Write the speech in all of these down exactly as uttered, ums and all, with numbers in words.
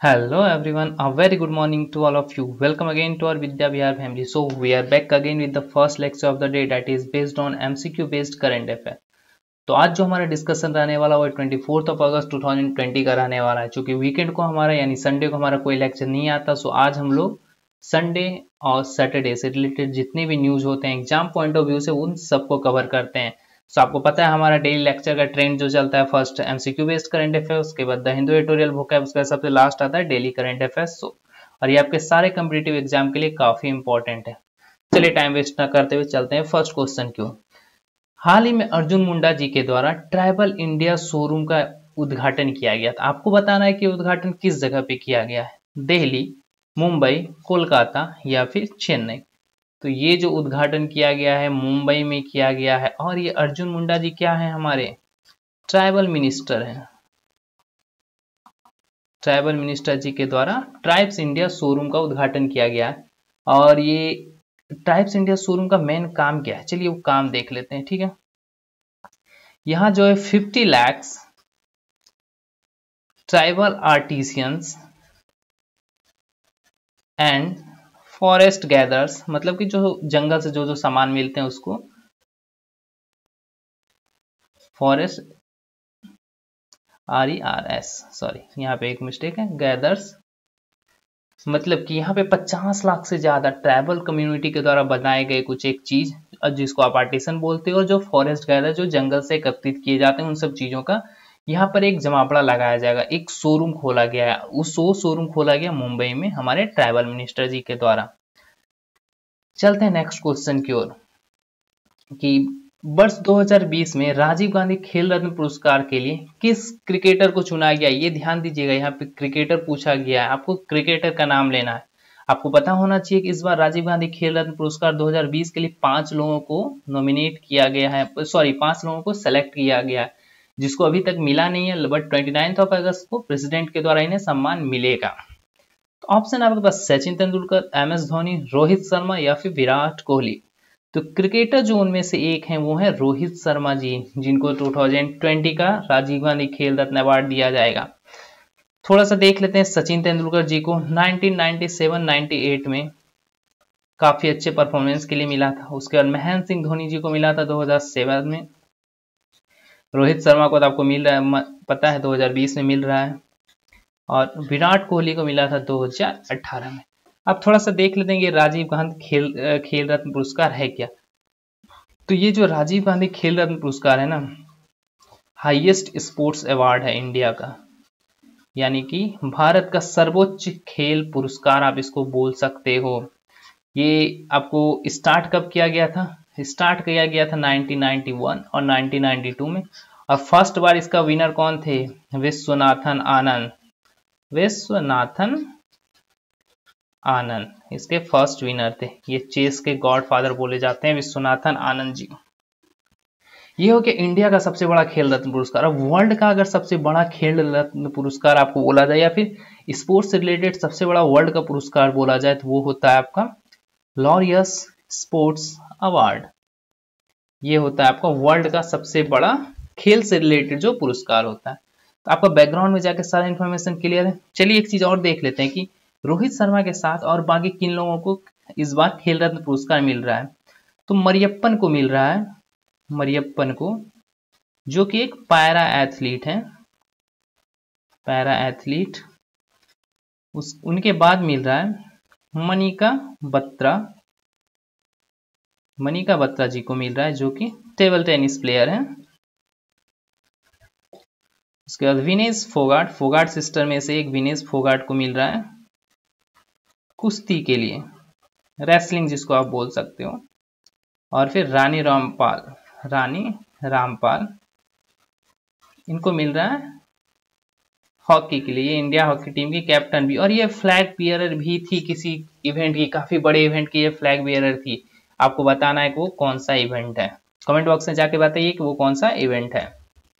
Hello everyone, a very good morning to all of you. Welcome again to our Vidya Vihar family. So we are back again with the first lecture of the day that is based on M C Q based current affair. तो आज जो हमारा discussion रहने वाला वो twenty fourth of August two thousand twenty का रहने वाला है। चूंकि वीकेंड को हमारा यानी संडे को हमारा कोई लेक्चर नहीं आता, सो आज हम लोग संडे और सैटरडे से रिलेटेड जितने भी न्यूज होते हैं एग्जाम पॉइंट ऑफ व्यू से उन सबको कवर करते हैं। सो आपको पता है हमारा डेली लेक्चर का ट्रेंड जो चलता है, first MCQ based current affair, उसके बाद द हिंदू एडिटोरियल बुक है, उसके बाद सबसे लास्ट आता है डेली करंट अफेयर्स। सो और ये आपके सारे कॉम्पिटिटिव एग्जाम के लिए काफी इंपॉर्टेंट है। चलिए टाइम वेस्ट ना करते हुए चलते हैं फर्स्ट क्वेश्चन की ओर। हाल ही में अर्जुन मुंडा जी के द्वारा ट्राइबल इंडिया शोरूम का उद्घाटन किया गया था। आपको बताना है कि उद्घाटन किस जगह पे किया गया है, दिल्ली, मुंबई, कोलकाता या फिर चेन्नई। तो ये जो उद्घाटन किया गया है मुंबई में किया गया है और ये अर्जुन मुंडा जी क्या है, हमारे ट्राइबल मिनिस्टर हैं। ट्राइबल मिनिस्टर जी के द्वारा ट्राइब्स इंडिया शोरूम का उद्घाटन किया गया है। और ये ट्राइब्स इंडिया शोरूम का मेन काम क्या है, चलिए वो काम देख लेते हैं। ठीक है, यहां जो है fifty lakhs tribal artisans and forest gathers, मतलब कि जो जंगल से जो जो सामान मिलते हैं उसको forest R E R S sorry यहाँ पे एक मिस्टेक है, गैदर्स मतलब कि यहाँ पे पचास लाख से ज्यादा ट्राइबल कम्युनिटी के द्वारा बनाए गए कुछ एक चीज जिसको आप आर्टिसन बोलते हो, और जो फॉरेस्ट गैदर जो जंगल से एकत्रित किए जाते हैं उन सब चीजों का यहाँ पर एक जमावड़ा लगाया जाएगा। एक शोरूम खोला गया है, उस शोरूम खोला गया मुंबई में हमारे ट्राइबल मिनिस्टर जी के द्वारा। चलते हैं नेक्स्ट क्वेश्चन की ओर कि वर्ष दो हज़ार बीस में राजीव गांधी खेल रत्न पुरस्कार के लिए किस क्रिकेटर को चुना गया। ये ध्यान दीजिएगा, यहाँ पे क्रिकेटर पूछा गया है, आपको क्रिकेटर का नाम लेना है। आपको पता होना चाहिए कि इस बार राजीव गांधी खेल रत्न पुरस्कार दो हज़ार बीस के लिए पांच लोगों को नॉमिनेट किया गया है, सॉरी पांच लोगों को सेलेक्ट किया गया है, जिसको अभी तक मिला नहीं है, but twenty ninth of August को प्रेसिडेंट के द्वारा इन्हें सम्मान मिलेगा। तो ऑप्शन आपके पास सचिन तेंदुलकर, एम एस धोनी, रोहित शर्मा या फिर विराट कोहली। तो क्रिकेटर जो उनमें से एक हैं वो है रोहित शर्मा जी, जिनको दो हज़ार बीस का राजीव गांधी खेल रत्न अवार्ड दिया जाएगा। थोड़ा सा देख लेते हैं सचिन तेंदुलकर जी को nineteen ninety seven ninety eight में काफी अच्छे परफॉर्मेंस के लिए मिला था। उसके बाद महेंद्र सिंह धोनी जी को मिला था दो हज़ार सात में। रोहित शर्मा को तो आपको मिल रहा है, पता है दो हज़ार बीस में मिल रहा है, और विराट कोहली को मिला था दो हज़ार अठारह में। अब थोड़ा सा देख लेते हैं कि राजीव गांधी खेल खेल रत्न पुरस्कार है क्या। तो ये जो राजीव गांधी खेल रत्न पुरस्कार है ना, हाईएस्ट स्पोर्ट्स अवार्ड है इंडिया का, यानी कि भारत का सर्वोच्च खेल पुरस्कार आप इसको बोल सकते हो। ये आपको स्टार्ट कब किया गया था, स्टार्ट किया गया था नाइनटीन नाइंटी वन और नाइनटीन नाइंटी टू में, और फर्स्ट बार इसका विनर कौन थे, विश्वनाथन आनंद। विश्वनाथन आनंद इसके फर्स्ट विनर थे। ये चेस के गॉडफादर बोले जाते हैं विश्वनाथन आनंद जी। ये हो गया इंडिया का सबसे बड़ा खेल रत्न पुरस्कार। अब वर्ल्ड का अगर सबसे बड़ा खेल रत्न पुरस्कार आपको बोला जाए या फिर स्पोर्ट्स से रिलेटेड सबसे बड़ा वर्ल्ड का पुरस्कार बोला जाए तो वो होता है आपका लॉरियस स्पोर्ट्स अवार्ड। ये होता है आपका वर्ल्ड का सबसे बड़ा खेल से रिलेटेड जो पुरस्कार होता है। तो आपका बैकग्राउंड में जाकर सारा इन्फॉर्मेशन क्लियर है। चलिए एक चीज और देख लेते हैं कि रोहित शर्मा के साथ और बाकी किन लोगों को इस बार खेल रत्न पुरस्कार मिल रहा है। तो मरियप्पन को मिल रहा है, मरियप्पन को, जो कि एक पैरा एथलीट है, पैरा एथलीट। उस उनके बाद मिल रहा है मनिका बत्रा, मनिका बत्रा जी को मिल रहा है, जो कि टेबल टेनिस प्लेयर है। उसके बाद विनेश फोगाट, फोगाट सिस्टर में से एक विनेश फोगाट को मिल रहा है कुश्ती के लिए, रेसलिंग जिसको आप बोल सकते हो। और फिर रानी रामपाल, रानी रामपाल इनको मिल रहा है हॉकी के लिए, ये इंडिया हॉकी टीम की कैप्टन भी, और ये फ्लैग बियरर भी थी किसी इवेंट की, काफी बड़े इवेंट की ये फ्लैग बियरर थी। आपको बताना है कि वो कौन सा इवेंट है, कमेंट बॉक्स में जाके बताइए कि वो कौन सा इवेंट है।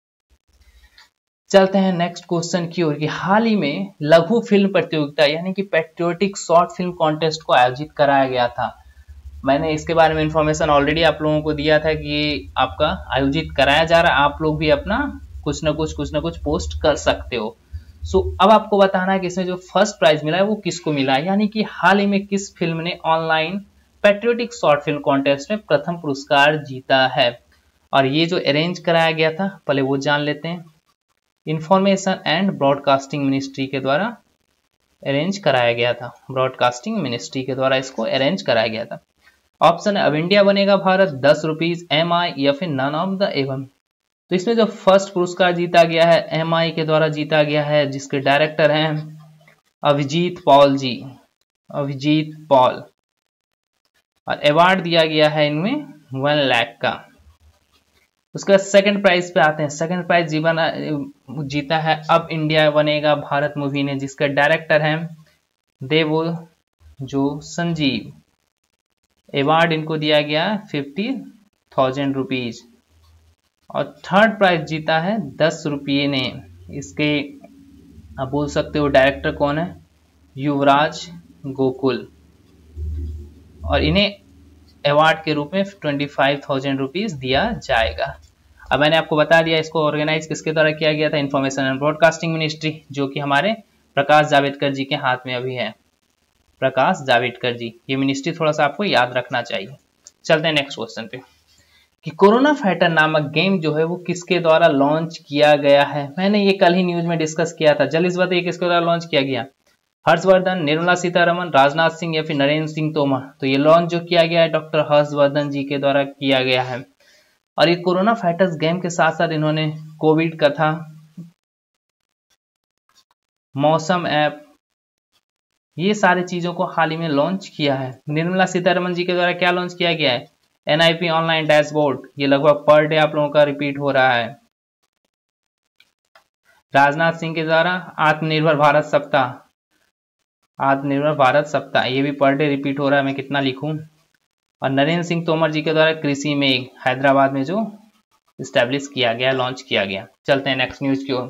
चलते हैं नेक्स्ट क्वेश्चन की ओर कि हाल ही में लघु फिल्म प्रतियोगिता यानी कि पैट्रियोटिक शॉर्ट फिल्म कॉन्टेस्ट को आयोजित कराया गया था। मैंने इसके बारे में इंफॉर्मेशन ऑलरेडी आप लोगों को दिया था कि आपका आयोजित कराया जा रहा है, आप लोग भी अपना कुछ ना कुछ कुछ ना कुछ पोस्ट कर सकते हो। सो so, अब आपको बताना है कि इसमें जो फर्स्ट प्राइज मिला है वो किसको मिला है, यानी कि हाल ही में किस फिल्म ने online patriotic short film contest में प्रथम पुरस्कार जीता है। और ये जो अरेंज कराया गया था पहले वो जान लेते हैं। इंफॉर्मेशन एंड ब्रॉडकास्टिंग मिनिस्ट्री के द्वारा अरेंज कराया गया था, ब्रॉडकास्टिंग मिनिस्ट्री के द्वारा इसको अरेंज कराया गया था। ऑप्शन है अब इंडिया बनेगा भारत, दस रुपीज, एम आई या फिर नन ऑफ द एवन। तो इसमें जो फर्स्ट पुरस्कार जीता गया है एम आई के द्वारा जीता गया है, जिसके डायरेक्टर हैं अभिजीत पॉल जी, अभिजीत पॉल। और अवार्ड दिया गया है इनमें वन लाख का। उसके बाद सेकंड प्राइज पे आते हैं। सेकंड प्राइज जीवन जीता है अब इंडिया बनेगा भारत मूवी ने, जिसका डायरेक्टर हैं देवो जो संजीव। अवार्ड इनको दिया गया फिफ्टी थाउजेंड रुपीज। और थर्ड प्राइज जीता है दस रुपये ने। इसके आप बोल सकते हो डायरेक्टर कौन है, युवराज गोकुल। और इन्हें अवार्ड के रूप में ट्वेंटी फाइव थाउजेंड रुपीज दिया जाएगा। अब मैंने आपको बता दिया इसको ऑर्गेनाइज किसके द्वारा किया गया था, इंफॉर्मेशन एंड ब्रॉडकास्टिंग मिनिस्ट्री, जो कि हमारे प्रकाश जावड़ेकर जी के हाथ में अभी है। प्रकाश जावड़ेकर जी, ये मिनिस्ट्री थोड़ा सा आपको याद रखना चाहिए। चलते हैं नेक्स्ट क्वेश्चन पे कि कोरोना फाइटर नामक गेम जो है वो किसके द्वारा लॉन्च किया गया है। मैंने ये कल ही न्यूज में डिस्कस किया था, जल्दी से बताइए किसके द्वारा लॉन्च किया गया। हर्षवर्धन, निर्मला सीतारमण, राजनाथ सिंह या फिर नरेंद्र सिंह तोमर। तो ये लॉन्च जो किया गया है डॉक्टर हर्षवर्धन जी के द्वारा किया गया है। और ये कोरोना फाइटर्स गेम के साथ साथ इन्होंने कोविड कथा, मौसम ऐप, ये सारी चीजों को हाल ही में लॉन्च किया है। निर्मला सीतारमण जी के द्वारा क्या लॉन्च किया गया है, N I P online dashboard, ये लगभग पर डे आप लोगों का रिपीट हो रहा है। राजनाथ सिंह के द्वारा आत्मनिर्भर भारत सप्ताह, आत्मनिर्भर भारत सप्ताह, ये भी पर डे रिपीट हो रहा है, मैं कितना लिखूं। और नरेंद्र सिंह तोमर जी के द्वारा कृषि मेघ, हैदराबाद में जो इस्टेब्लिश किया गया, लॉन्च किया गया। चलते हैं नेक्स्ट न्यूज की ओर।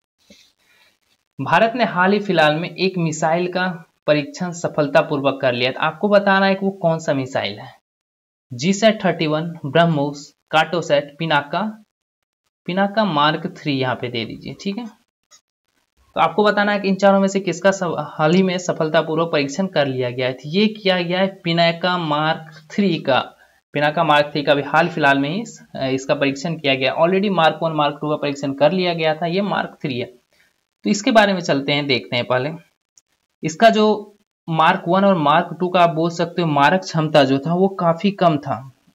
भारत ने हाल ही फिलहाल में एक मिसाइल का परीक्षण सफलतापूर्वक कर लिया। आपको बताना है कि वो कौन सा मिसाइल है। G sat thirty one, BrahMos, Cartosat, Pinaka, Pinaka mark three यहाँ पे दे दीजिए, ठीक है। तो आपको बताना है कि इन चारों में से किसका हाल ही में सफलतापूर्वक परीक्षण कर लिया गया है। ये किया गया है पिनाका मार्क थ्री का। पिनाका मार्क थ्री का भी हाल फिलहाल में ही इसका परीक्षण किया गया। Already mark one mark two का परीक्षण कर लिया गया था, ये मार्क थ्री है। तो इसके बारे में चलते हैं, देखते हैं। पहले इसका जो मार्क वन और मार्क टू का आप बोल सकते हो मारक क्षमता जो था वो काफी कम था।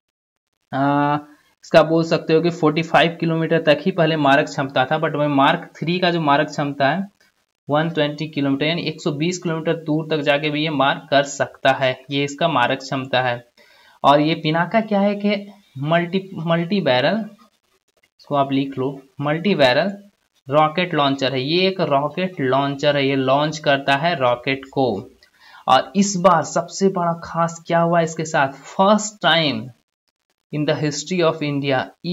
आ, इसका बोल सकते हो कि पैंतालीस किलोमीटर तक ही पहले मारक क्षमता था, बट वह मार्क थ्री का जो मारक क्षमता है एक सौ बीस किलोमीटर यानी एक सौ बीस किलोमीटर दूर तक जाके भी ये मार कर सकता है। ये इसका मारक क्षमता है। और ये पिनाका क्या है कि मल्टी मल्टी बैरल, इसको आप लिख लो, मल्टी बैरल रॉकेट लॉन्चर है। ये एक रॉकेट लॉन्चर है, ये लॉन्च करता है रॉकेट को। और इस बार सबसे बड़ा खास क्या हुआ इसके साथ, first time in the history of India, E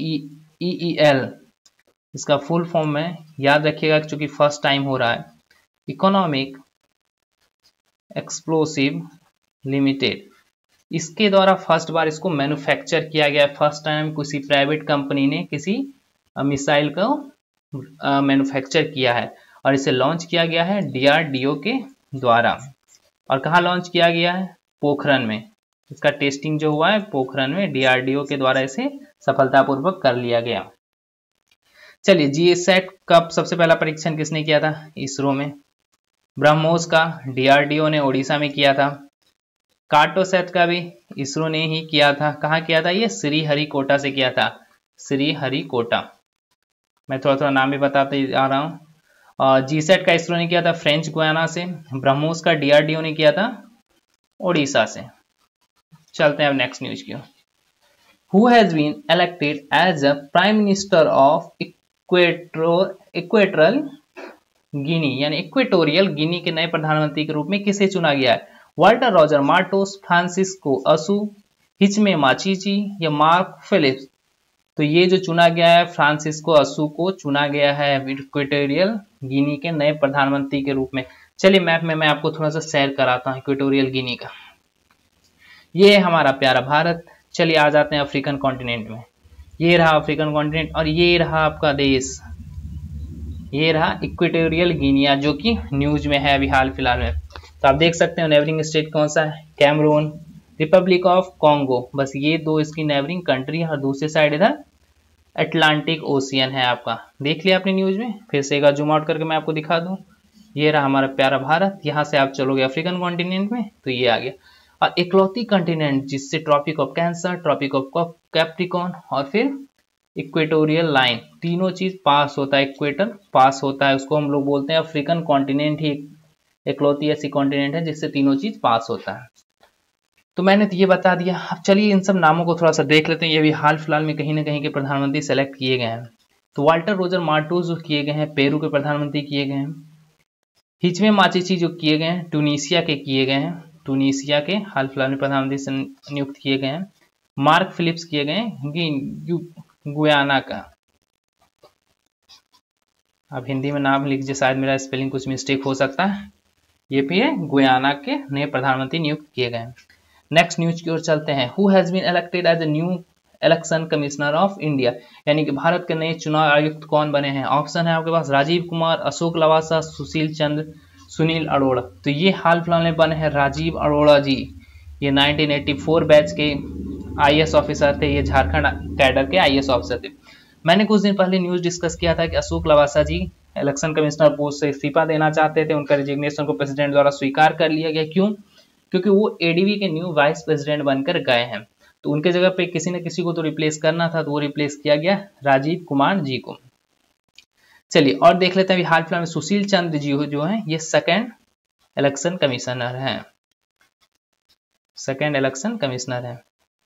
E L, इसका फुल फॉर्म में याद रखिएगा क्योंकि फर्स्ट टाइम हो रहा है, इकोनॉमिक एक्सप्लोसिव लिमिटेड। इसके द्वारा फर्स्ट बार इसको मैन्युफैक्चर किया गया। फर्स्ट टाइम किसी प्राइवेट कंपनी ने किसी मिसाइल को मैन्युफैक्चर किया है और इसे लॉन्च किया गया है डी आर डी ओ के द्वारा। और कहाँ लॉन्च किया गया है, पोखरण में। इसका टेस्टिंग जो हुआ है पोखरण में डी आर डी ओ के द्वारा इसे सफलतापूर्वक कर लिया गया। चलिए, जी सैट का सबसे पहला परीक्षण किसने किया था, इसरो में। ब्रह्मोस का डी आर डी ओ ने ओडिशा में किया था। कार्टोसैट का भी इसरो ने ही किया था। कहाँ किया था, ये श्रीहरिकोटा से किया था, श्रीहरिकोटा। मैं थोड़ा थोड़ा नाम भी बताते जा रहा हूँ। और जी सैट का इसरो ने किया था फ्रेंच गुयाना से। ब्रह्मोस का डी आर डी ओ ने किया था ओडिशा से। चलते हैं अब नेक्स्ट न्यूज की। Who has been elected as a prime minister of Equatorial Guinea, यानी इक्वेटोरियल गिनी के नए प्रधानमंत्री के रूप में किसे चुना गया है। वाल्टर रॉजर मार्टोस, फ्रांसिस्को असु, हिचमे माचीची या मार्क फिलिप्स। तो ये जो चुना गया है फ्रांसिस्को असु को चुना गया है इक्वेटोरियल गिनी के नए प्रधानमंत्री के रूप में। चलिए मैप में मैं आपको थोड़ा सा शेयर कराता हूँ इक्वेटोरियल गिनी का। ये है हमारा प्यारा भारत। चलिए आ जाते हैं अफ्रीकन कॉन्टिनेंट में। ये रहा अफ्रीकन कॉन्टिनेंट और ये रहा आपका देश ये रहा इक्वेटोरियल गिनिया जो कि न्यूज में है अभी हाल फिलहाल में। तो आप देख सकते हो नेबरिंग स्टेट कौन सा है, कैमरून, रिपब्लिक ऑफ कॉन्गो, बस ये दो इसकी नेबरिंग कंट्री है और दूसरी साइड इधर अटलांटिक ओशियन है आपका। देख लिया आपने न्यूज में, फिर से एक बार जूम आउट करके मैं आपको दिखा दूं। ये रहा हमारा प्यारा भारत, यहाँ से आप चलोगे अफ्रीकन कॉन्टिनेंट में तो ये आ गया। और इकलौती कॉन्टिनेंट जिससे tropic of cancer, tropic of Capricorn और फिर इक्वेटोरियल लाइन तीनों चीज पास होता है, इक्वेटर पास होता है, उसको हम लोग बोलते हैं अफ्रीकन कॉन्टिनेंट ही इकलौती ऐसी कॉन्टिनेंट है जिससे तीनों चीज पास होता है। तो मैंने तो ये बता दिया। अब चलिए इन सब नामों को थोड़ा सा देख लेते हैं। ये भी हाल फिलहाल में कहीं ना कहीं के प्रधानमंत्री सेलेक्ट किए गए हैं। तो वाल्टर रोजर मार्टोज जो किए गए हैं पेरू के प्रधानमंत्री किए गए हैं। हिचमे माचिची जो किए गए हैं ट्यूनीशिया के किए गए हैं, ट्यूनीशिया के हाल फिलहाल में प्रधानमंत्री नियुक्त किए गए हैं। मार्क फिलिप्स किए गए हैं गुयाना का। अब हिंदी में नाम लिख दीजिए, शायद मेरा स्पेलिंग कुछ मिस्टेक हो सकता है। ये भी है गुयाना के नए प्रधानमंत्री नियुक्त किए गए हैं। नेक्स्ट न्यूज की ओर चलते हैं। Who has been elected as a new election commissioner of India, यानी कि भारत के नए चुनाव आयुक्त कौन बने हैं। ऑप्शन है आपके पास राजीव कुमार, अशोक लवासा, सुशील चंद्र, सुनील अरोड़ा। तो ये हाल फिलहाल में बने हैं राजीव अरोड़ा जी। ये नाइनटीन एटी फोर बैच के आईएएस ऑफिसर थे, ये झारखंड कैडर के आईएएस ऑफिसर थे। मैंने कुछ दिन पहले न्यूज डिस्कस किया था कि Ashok Lavasa ji election commissioner post से इस्तीफा देना चाहते थे। उनका रिजिग्नेशन को प्रेसिडेंट द्वारा स्वीकार कर लिया गया। क्यों? क्योंकि वो एडीवी के न्यू वाइस प्रेसिडेंट बनकर गए हैं, तो उनके जगह पे किसी न किसी को तो रिप्लेस करना था, तो वो रिप्लेस किया गया राजीव कुमार जी को। चलिए और देख लेते हैं अभी हाल फिलहाल में सुशील चंद्र जी जो है ये सेकेंड इलेक्शन कमिश्नर हैं, सेकेंड इलेक्शन कमिश्नर हैं।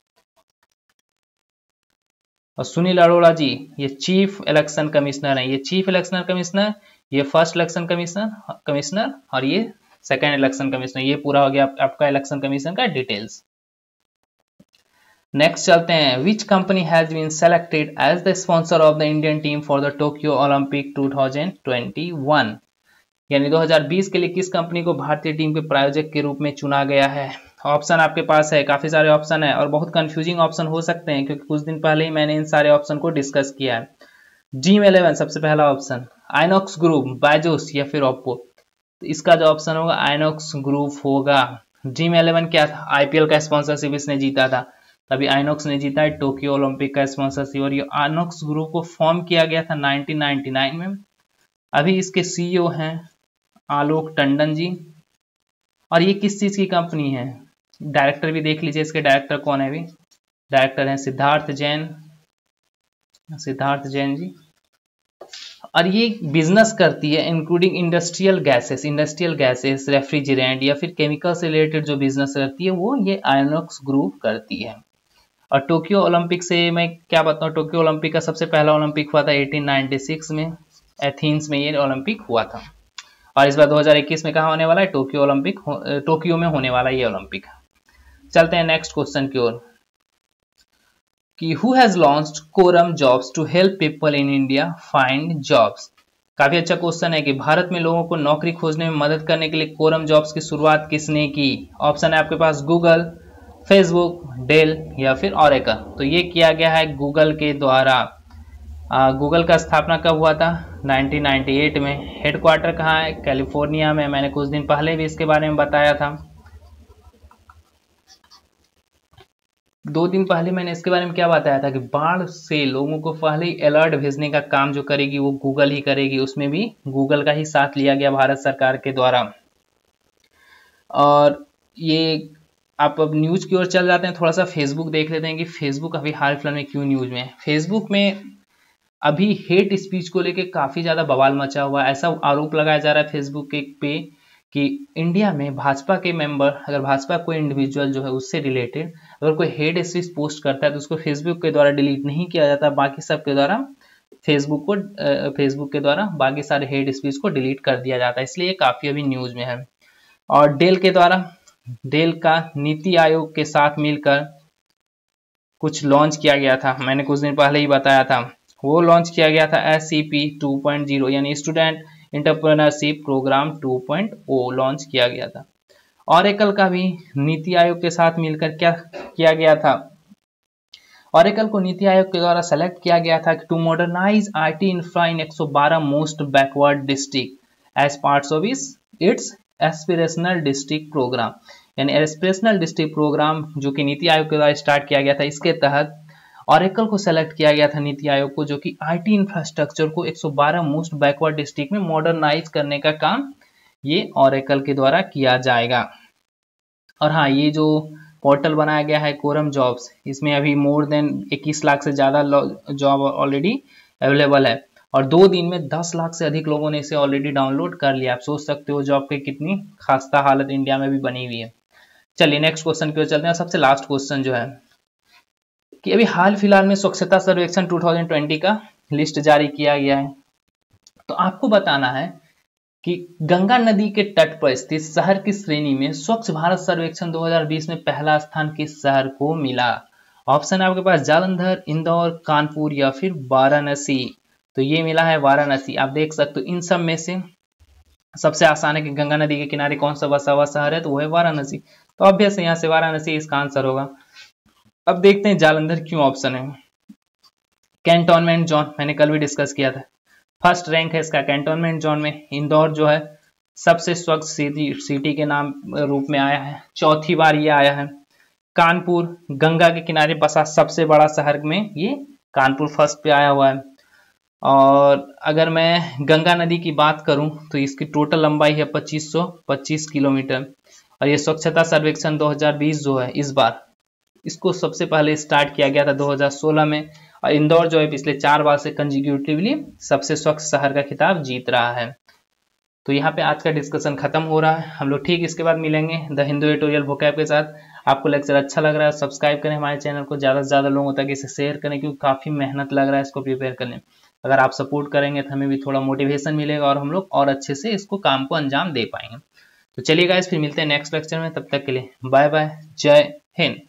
और सुनील अरोड़ा जी ये चीफ इलेक्शन कमिश्नर हैं। ये चीफ इलेक्शन कमिश्नर, ये फर्स्ट इलेक्शन कमिश्नर कमिश्नर और ये सेकेंड इलेक्शन कमिश्नर। ये पूरा हो गया आप, आपका इलेक्शन कमीशन का डिटेल्स। नेक्स्ट चलते हैं। Which company has been selected as the sponsor of the Indian team for the Tokyo Olympic two thousand twenty one, यानी दो हज़ार बीस के लिए किस कंपनी को भारतीय टीम के प्रायोजक के रूप में चुना गया है। ऑप्शन आपके पास है, काफी सारे ऑप्शन है और बहुत कंफ्यूजिंग ऑप्शन हो सकते हैं क्योंकि कुछ दिन पहले ही मैंने इन सारे ऑप्शन को डिस्कस किया है। ड्रीम इलेवन सबसे पहला ऑप्शन, आइनॉक्स ग्रुप, बायजूस या फिर ओप्पो। तो इसका जो ऑप्शन होगा आइनॉक्स ग्रुप होगा। ड्रीम इलेवन क्या था, आईपीएल का स्पॉन्सरशिप इसने जीता था, तभी आइनॉक्स ने जीता है टोक्यो ओलंपिक का स्पॉन्सरशिप। और ये आइनॉक्स ग्रुप को फॉर्म किया गया था नाइनटीन नाइंटी नाइन में। अभी इसके सीईओ हैं आलोक टंडन जी। और ये किस चीज की कंपनी है, डायरेक्टर भी देख लीजिए, इसके डायरेक्टर कौन है। अभी डायरेक्टर है सिद्धार्थ जैन, सिद्धार्थ जैन जी। और ये बिजनेस करती है including industrial gases, industrial gases, refrigerant या फिर केमिकल से रिलेटेड जो बिजनेस करती है वो ये आइनॉक्स ग्रुप करती है। और टोक्यो ओलंपिक से मैं क्या बताऊं, टोक्यो ओलंपिक का सबसे पहला ओलंपिक हुआ था एटीन नाइंटी सिक्स में, एथेंस में ये ओलंपिक हुआ था। और इस बार दो हज़ार इक्कीस में कहाँ होने वाला है, टोक्यो ओलंपिक, टोक्यो में होने वाला है ये ओलंपिक। चलते हैं नेक्स्ट क्वेश्चन की ओर कि who has launched Kormo jobs to help people in India find jobs. काफी अच्छा क्वेश्चन है कि भारत में लोगों को नौकरी खोजने में मदद करने के लिए कोरम जॉब्स की शुरुआत किसने की। ऑप्शन है आपके पास गूगल, फेसबुक, डेल या फिर ऑरेकल। तो ये किया गया है गूगल के द्वारा। गूगल का स्थापना कब हुआ था, नाइनटीन नाइंटी एट में। हेडक्वार्टर कहाँ है, कैलिफोर्निया में। मैंने कुछ दिन पहले भी इसके बारे में बताया था, दो दिन पहले मैंने इसके बारे में क्या बताया था कि बाढ़ से लोगों को पहले ही अलर्ट भेजने का काम जो करेगी वो गूगल ही करेगी। उसमें भी गूगल का ही साथ लिया गया भारत सरकार के द्वारा। और ये आप अब न्यूज की ओर चल जाते हैं, थोड़ा सा फेसबुक देख लेते हैं कि फेसबुक अभी हाल फिलहाल में क्यों न्यूज में है। फेसबुक में अभी हेट स्पीच को लेकर काफी ज्यादा बवाल मचा हुआ है। ऐसा आरोप लगाया जा रहा है फेसबुक के पे कि इंडिया में भाजपा के मेंबर, अगर भाजपा कोई इंडिविजुअल जो है उससे रिलेटेड अगर कोई हेट स्पीच पोस्ट करता है तो उसको फेसबुक के द्वारा डिलीट नहीं किया जाता, बाकी सब के द्वारा फेसबुक को फेसबुक के द्वारा बाकी सारे हेट स्पीच को डिलीट कर दिया जाता है। इसलिए काफी अभी न्यूज में है। और डेल के द्वारा, डेल का नीति आयोग के साथ मिलकर कुछ लॉन्च किया गया था, मैंने कुछ दिन पहले ही बताया था। वो लॉन्च किया गया था S C P two point zero यानी student entrepreneurship programme two point O launch किया गया था। ऑरेकल का भी नीति आयोग के साथ मिलकर क्या किया गया था, ऑरेकल को नीति आयोग के द्वारा सेलेक्ट किया गया था to modernise IT infra in एक सौ बारह most backward district as parts of its aspirational district programme, यानी एस्पिरेशनल डिस्ट्रिक्ट प्रोग्राम जो कि नीति आयोग के द्वारा स्टार्ट किया गया था। इसके तहत ऑरेकल को सेलेक्ट किया गया था नीति आयोग को, जो कि आईटी इंफ्रास्ट्रक्चर को एक सौ बारह मोस्ट बैकवर्ड डिस्ट्रिक्ट में मॉडर्नाइज करने का काम ये ऑरेकल के द्वारा किया जाएगा। और हाँ, ये जो पोर्टल बनाया गया है कोरम जॉब्स, इसमें अभी मोर देन इक्कीस लाख से ज़्यादा जॉब ऑलरेडी अवेलेबल है और दो दिन में दस लाख से अधिक लोगों ने इसे ऑलरेडी डाउनलोड कर लिया। आप सोच सकते हो जॉब की कितनी खास्ता हालत इंडिया में भी बनी हुई है। चलिए नेक्स्ट क्वेश्चन की ओर चलते हैं। सबसे लास्ट क्वेश्चन जो है कि अभी हाल फिलहाल में स्वच्छता सर्वेक्षण दो हज़ार बीस का लिस्ट जारी किया गया है, तो आपको बताना है कि गंगा नदी के तट पर स्थित शहर की श्रेणी में स्वच्छ भारत सर्वेक्षण दो हज़ार बीस में पहला स्थान किस शहर को मिला। ऑप्शन है आपके पास जालंधर, इंदौर, कानपुर या फिर वाराणसी। तो ये मिला है वाराणसी। आप देख सकते हो इन सब में से सबसे आसान है कि गंगा नदी के किनारे कौन सा बसा हुआ शहर है, तो वो है वाराणसी। तो ऑब्वियस यहाँ से वाराणसी इसका आंसर होगा। अब देखते हैं जालंधर क्यों ऑप्शन है। कैंटोनमेंट जोन मैंने कल भी डिस्कस किया था, फर्स्ट रैंक है इसका कैंटोनमेंट जोन में। इंदौर जो है सबसे स्वच्छ सिटी सिटी के नाम रूप में आया है, चौथी बार ये आया है। कानपुर गंगा के किनारे बसा सबसे बड़ा शहर में ये कानपुर फर्स्ट पे आया हुआ है। और अगर मैं गंगा नदी की बात करूं तो इसकी टोटल लंबाई है पच्चीस सौ पच्चीस किलोमीटर। और ये स्वच्छता सर्वेक्षण दो हज़ार बीस जो है इस बार इसको सबसे पहले स्टार्ट किया गया था दो हज़ार सोलह में। और इंदौर जो है पिछले चार बार से कंजिक्यूटिवली सबसे स्वच्छ शहर का खिताब जीत रहा है। तो यहाँ पे आज का डिस्कशन खत्म हो रहा है। हम लोग ठीक इसके बाद मिलेंगे द हिंदू ट्यूटोरियल वोकैब के साथ। आपको लेक्चर अच्छा लग रहा है सब्सक्राइब करें हमारे चैनल को, ज़्यादा से ज़्यादा लोगों तक इसे शेयर करें, क्योंकि काफ़ी मेहनत लग रहा है इसको प्रिपेयर करने। अगर आप सपोर्ट करेंगे तो हमें भी थोड़ा मोटिवेशन मिलेगा और हम लोग और अच्छे से इसको काम को अंजाम दे पाएंगे। तो चलिए गाइस, फिर मिलते हैं नेक्स्ट लेक्चर में। तब तक के लिए बाय बाय, जय हिंद।